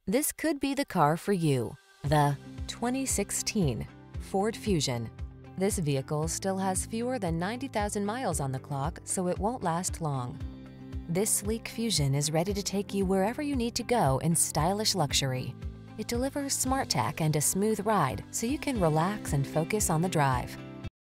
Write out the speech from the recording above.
This could be the car for you. The 2016 Ford Fusion. This vehicle still has fewer than 90,000 miles on the clock, so it won't last long. This sleek Fusion is ready to take you wherever you need to go in stylish luxury. It delivers smart tech and a smooth ride, so you can relax and focus on the drive.